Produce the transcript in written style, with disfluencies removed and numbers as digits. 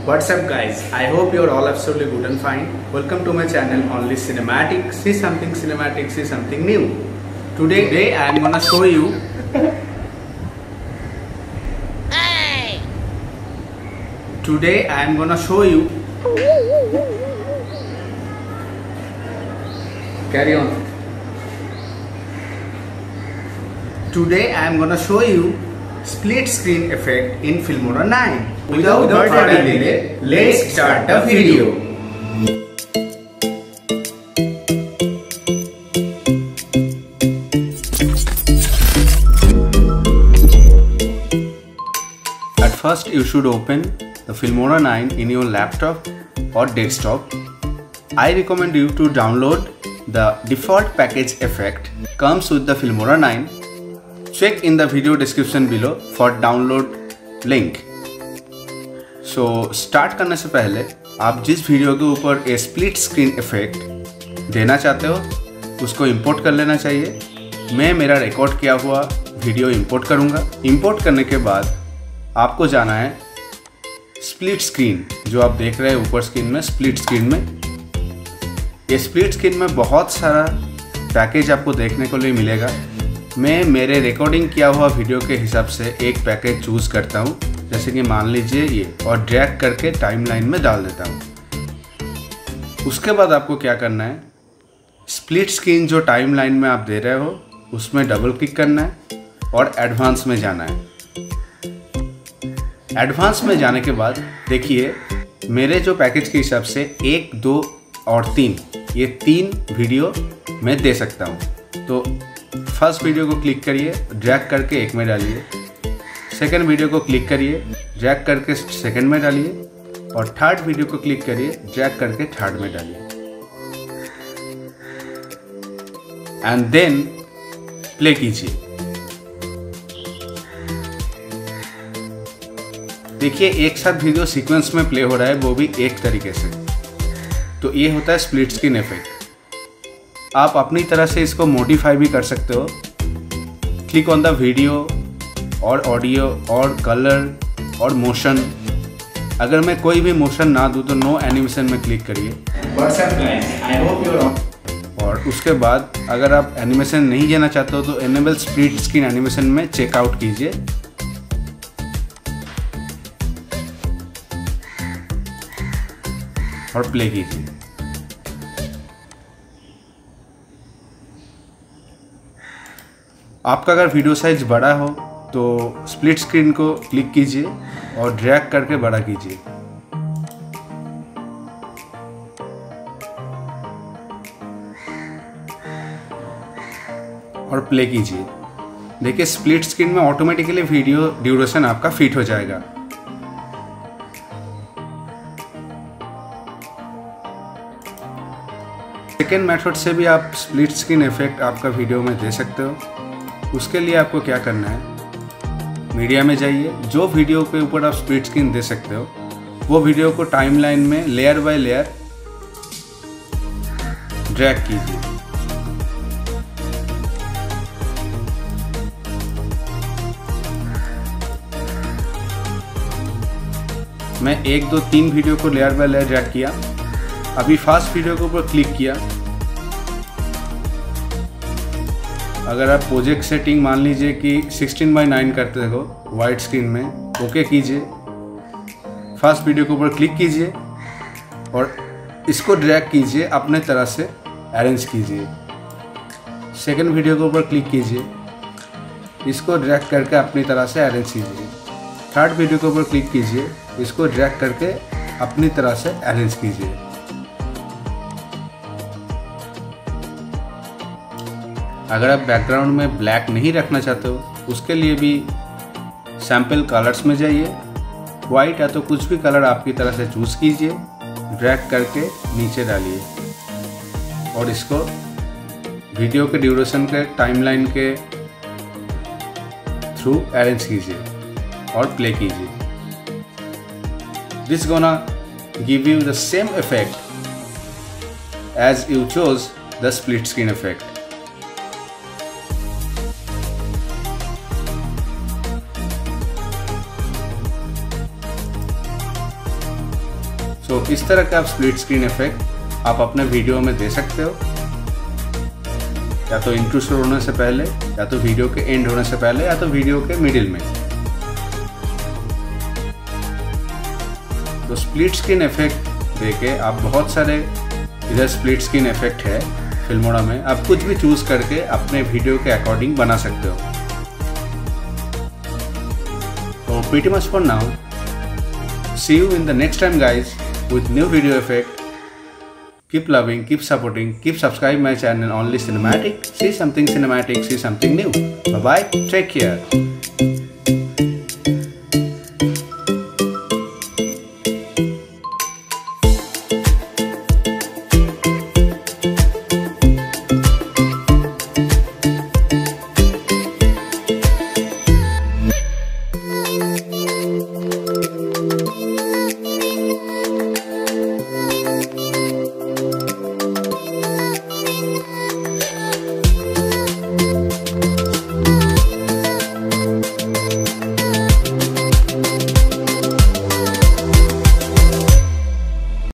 What's up guys, I hope you're all absolutely good and fine. Welcome to my channel Only Cinematic. See something cinematic, see something new. Today I am gonna show you Carry on. Today I am gonna show you split screen effect in Filmora 9. Without further delay, let's start the video. At first you should open the Filmora 9 in your laptop or desktop. I recommend you to download the default package effect comes with the Filmora 9. Check in the video description below for download link. So start करने से पहले आप जिस video के ऊपर ए split screen effect देना चाहते हो उसको इंपोर्ट कर लेना चाहिए। मैं मेरा रिकॉर्ड किया हुआ वीडियो इंपोर्ट करूँगा। इंपोर्ट करने के बाद आपको जाना है स्प्लिट स्क्रीन, जो आप देख रहे हैं ऊपर स्क्रीन में। स्प्लिट स्क्रीन में ये स्प्लिट स्क्रीन में बहुत सारा पैकेज आपको देखने को लिए मिलेगा। मैं मेरे रिकॉर्डिंग किया हुआ वीडियो के हिसाब से एक पैकेज चूज़ करता हूँ, जैसे कि मान लीजिए ये, और ड्रैग करके टाइमलाइन में डाल देता हूँ। उसके बाद आपको क्या करना है, स्प्लिट स्क्रीन जो टाइमलाइन में आप दे रहे हो उसमें डबल क्लिक करना है और एडवांस में जाना है। एडवांस में जाने के बाद देखिए मेरे जो पैकेज के हिसाब से 1, 2 और 3 ये 3 वीडियो मैं दे सकता हूँ। तो फर्स्ट वीडियो को क्लिक करिए, ड्रैग करके एक में डालिए। सेकंड वीडियो को क्लिक करिए, ड्रैग करके सेकंड में डालिए। और थर्ड वीडियो को क्लिक करिए, ड्रैग करके थर्ड में डालिए। एंड देन प्ले कीजिए। देखिए एक साथ वीडियो सीक्वेंस में प्ले हो रहा है, वो भी एक तरीके से। तो ये होता है स्प्लिट स्क्रीन इफेक्ट। आप अपनी तरह से इसको मॉडिफाई भी कर सकते हो। क्लिक ऑन द वीडियो और ऑडियो और कलर और मोशन। अगर मैं कोई भी मोशन ना दूँ तो नो एनिमेशन में क्लिक करिए। और उसके बाद अगर आप एनिमेशन नहीं देना चाहते हो तो एनेबल स्प्लिट स्क्रीन एनिमेशन में चेकआउट कीजिए। और प्ले कीजिए। आपका अगर वीडियो साइज बड़ा हो तो स्प्लिट स्क्रीन को क्लिक कीजिए और ड्रैग करके बड़ा कीजिए। और प्ले कीजिए। देखिए स्प्लिट स्क्रीन में ऑटोमेटिकली वीडियो ड्यूरेशन आपका फिट हो जाएगा। सेकेंड मेथड से भी आप स्प्लिट स्क्रीन इफेक्ट आपका वीडियो में दे सकते हो। उसके लिए आपको क्या करना है, मीडिया में जाइए। जो वीडियो के ऊपर आप स्प्लिट स्क्रीन दे सकते हो वो वीडियो को टाइमलाइन में लेयर बाय लेयर ड्रैग कीजिए। मैं 1, 2, 3 वीडियो को लेयर बाय लेयर ड्रैग किया। अभी फर्स्ट वीडियो के ऊपर क्लिक किया। अगर आप प्रोजेक्ट सेटिंग मान लीजिए कि 16:9 करते हो वाइड स्क्रीन में, ओके कीजिए। फर्स्ट वीडियो के ऊपर क्लिक कीजिए और इसको ड्रैग कीजिए, अपने तरह से अरेंज कीजिए। सेकंड वीडियो के ऊपर क्लिक कीजिए, इसको ड्रैग करके अपनी तरह से अरेंज कीजिए। थर्ड वीडियो के ऊपर क्लिक कीजिए, इसको ड्रैग करके अपनी तरह से अरेंज कीजिए। अगर आप बैकग्राउंड में ब्लैक नहीं रखना चाहते हो उसके लिए भी सैम्पल कलर्स में जाइए। वाइट या तो कुछ भी कलर आपकी तरह से चूज़ कीजिए, ड्रैग करके नीचे डालिए और इसको वीडियो के ड्यूरेशन के टाइमलाइन के थ्रू अरेंज कीजिए और प्ले कीजिए। This gonna give you the same effect as you chose the split screen effect. तो इस तरह का आप स्प्लिट स्क्रीन इफेक्ट आप अपने वीडियो में दे सकते हो, या तो इंट्रो शुरू होने से पहले, या तो वीडियो के एंड होने से पहले, या तो वीडियो के मिडिल में। तो स्प्लिट स्क्रीन इफेक्ट देके आप बहुत सारे, इधर स्प्लिट स्क्रीन इफेक्ट है फिल्मोरा में, आप कुछ भी चूज करके अपने वीडियो के अकॉर्डिंग बना सकते हो। तो pretty much for now. See you in the next time guys with new video effect. Keep loving, keep supporting, keep subscribing my channel Only Cinematic. See something cinematic, see something new. Bye bye, take care.